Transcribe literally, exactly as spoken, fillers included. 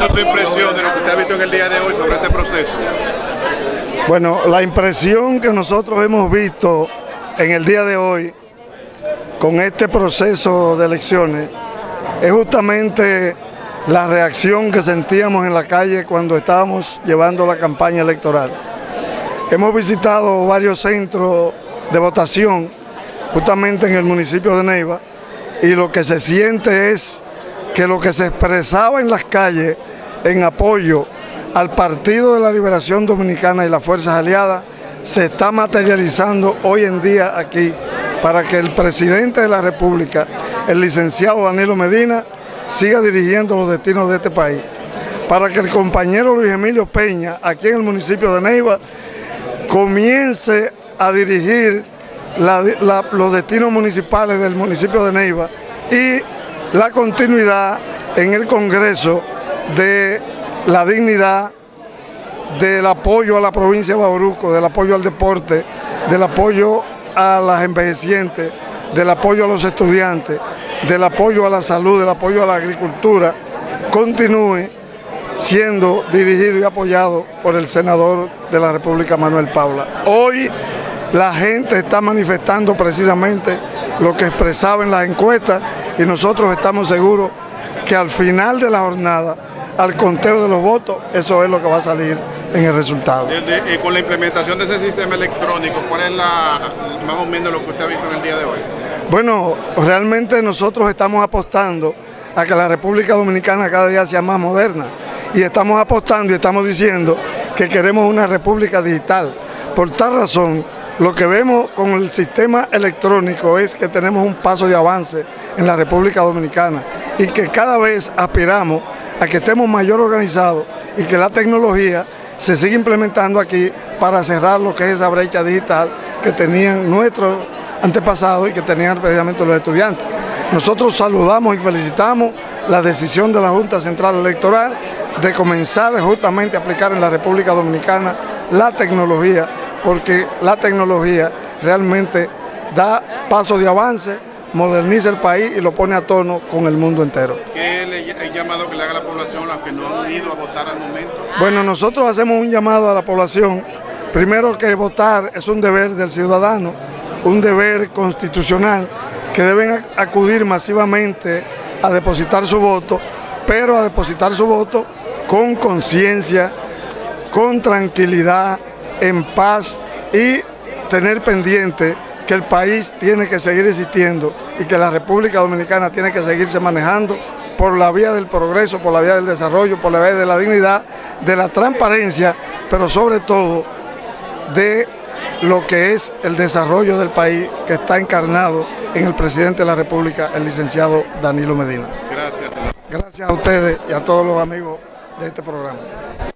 ¿Cuál es su impresión de lo que usted ha visto en el día de hoy sobre este proceso? Bueno, la impresión que nosotros hemos visto en el día de hoy con este proceso de elecciones es justamente la reacción que sentíamos en la calle cuando estábamos llevando la campaña electoral. Hemos visitado varios centros de votación justamente en el municipio de Neiva y lo que se siente es que lo que se expresaba en las calles en apoyo al Partido de la Liberación Dominicana y las fuerzas aliadas se está materializando hoy en día aquí para que el presidente de la República, el licenciado Danilo Medina, siga dirigiendo los destinos de este país, para que el compañero Luis Emilio Peña, aquí en el municipio de Neiva, comience a dirigir la, la, los destinos municipales del municipio de Neiva y la continuidad en el Congreso de la dignidad, del apoyo a la provincia de Bauruco, del apoyo al deporte, del apoyo a las envejecientes, del apoyo a los estudiantes, del apoyo a la salud, del apoyo a la agricultura, continúe siendo dirigido y apoyado por el senador de la República, Manuel Paula. Hoy la gente está manifestando precisamente lo que expresaba en las encuestas y nosotros estamos seguros que al final de la jornada, al conteo de los votos, eso es lo que va a salir en el resultado. Desde, eh, con la implementación de ese sistema electrónico, ¿cuál es la, más o menos lo que usted ha visto en el día de hoy? Bueno, realmente nosotros estamos apostando a que la República Dominicana cada día sea más moderna y estamos apostando y estamos diciendo que queremos una república digital. Por tal razón, lo que vemos con el sistema electrónico es que tenemos un paso de avance en la República Dominicana y que cada vez aspiramos a que estemos mayor organizados y que la tecnología se siga implementando aquí para cerrar lo que es esa brecha digital que tenían nuestros antepasados y que tenían precisamente los estudiantes. Nosotros saludamos y felicitamos la decisión de la Junta Central Electoral de comenzar justamente a aplicar en la República Dominicana la tecnología, porque la tecnología realmente da paso de avance, moderniza el país y lo pone a tono con el mundo entero. ¿Qué le, el llamado que le haga a la población a los que no han ido a votar al momento? Bueno, nosotros hacemos un llamado a la población, primero que votar es un deber del ciudadano, un deber constitucional, que deben acudir masivamente a depositar su voto, pero a depositar su voto con conciencia, con tranquilidad, en paz y tener pendiente que el país tiene que seguir existiendo y que la República Dominicana tiene que seguirse manejando por la vía del progreso, por la vía del desarrollo, por la vía de la dignidad, de la transparencia, pero sobre todo de lo que es el desarrollo del país que está encarnado en el presidente de la República, el licenciado Danilo Medina. Gracias. Gracias a ustedes y a todos los amigos de este programa.